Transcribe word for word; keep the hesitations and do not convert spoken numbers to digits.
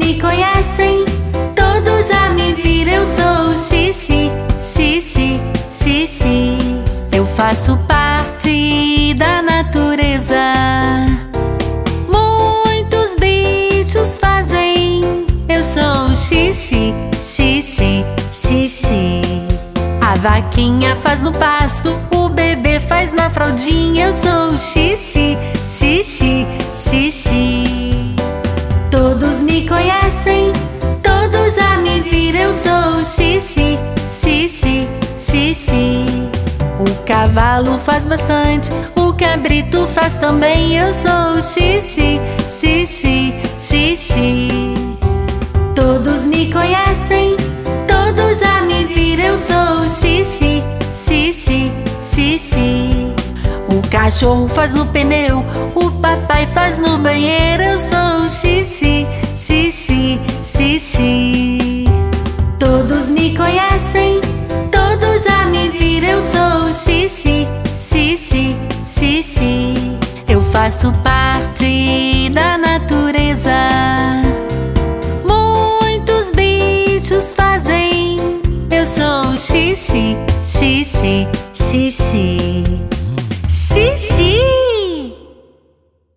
me conhecem, todos já me viram. Eu sou xixi, xixi, xixi. Eu faço parte da natureza. Muitos bichos fazem. Eu sou xixi, xixi, xixi. A vaquinha faz no pasto, o bebê faz na fraldinha. Eu sou xixi, xixi, xixi. Todos me conhecem, todos já me viram. Eu sou xixi, xixi, xixi. O cavalo faz bastante, o cabrito faz também. Eu sou xixi, xixi, xixi. Todos me conhecem, todos já me viram. Eu sou xixi, xixi, xixi. O cachorro faz no pneu, o papai faz no banheiro. Eu sou xixi, xixi, xixi. Todos me conhecem, todos já me viram. Eu sou xixi, xixi, xixi. Eu faço parte da natureza. Muitos bichos fazem. Eu sou xixi, xixi, xixi.